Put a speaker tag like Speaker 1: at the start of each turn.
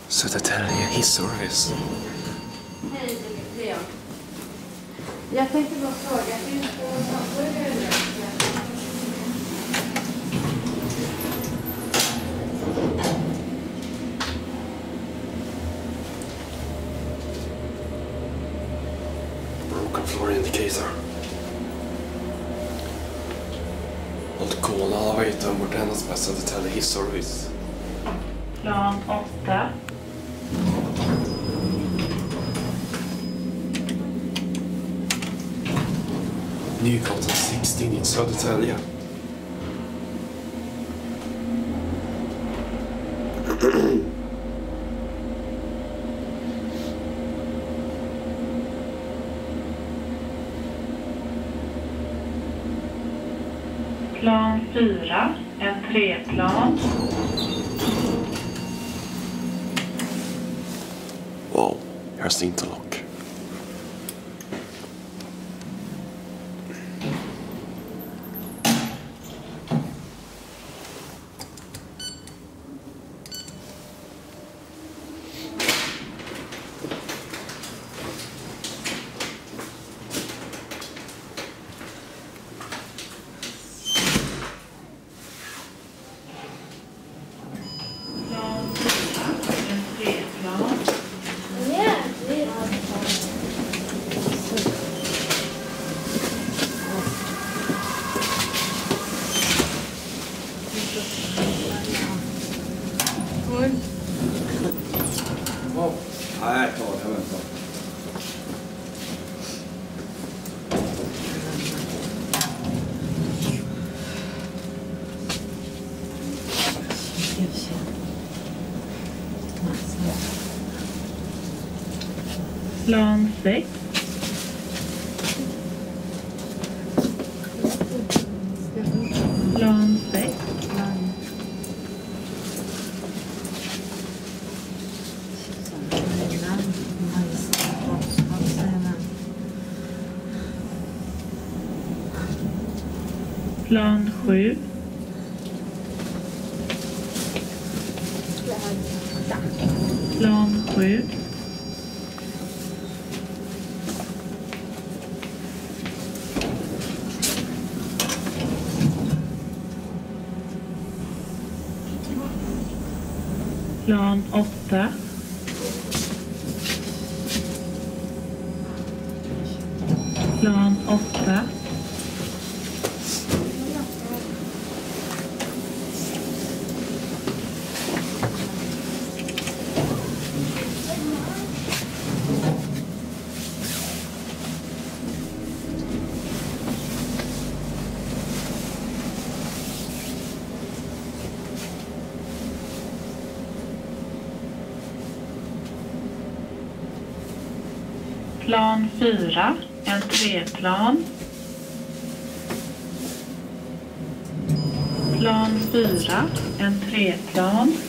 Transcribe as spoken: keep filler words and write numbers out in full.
Speaker 1: Södertälje hisservice.
Speaker 2: Hej, Leon. Jag tänkte bara fråga, finns det någon hamburgare nu?
Speaker 1: Broken floor indicator. Old Cola har varit över hennes på Södertälje hisservice.
Speaker 3: Plan åtta.
Speaker 1: Nygatan sexton i Södertälje.
Speaker 3: Plan fyra, en treplan.
Speaker 1: Wow, here's the interlock.
Speaker 4: Wow. Nej, ta det. Jag väntar.
Speaker 3: Plan sex. Plan sex. Plan sju. Plan sju. Plan åtta. Plan åtta. Plan fyra, en treplan. Plan fyra, en treplan.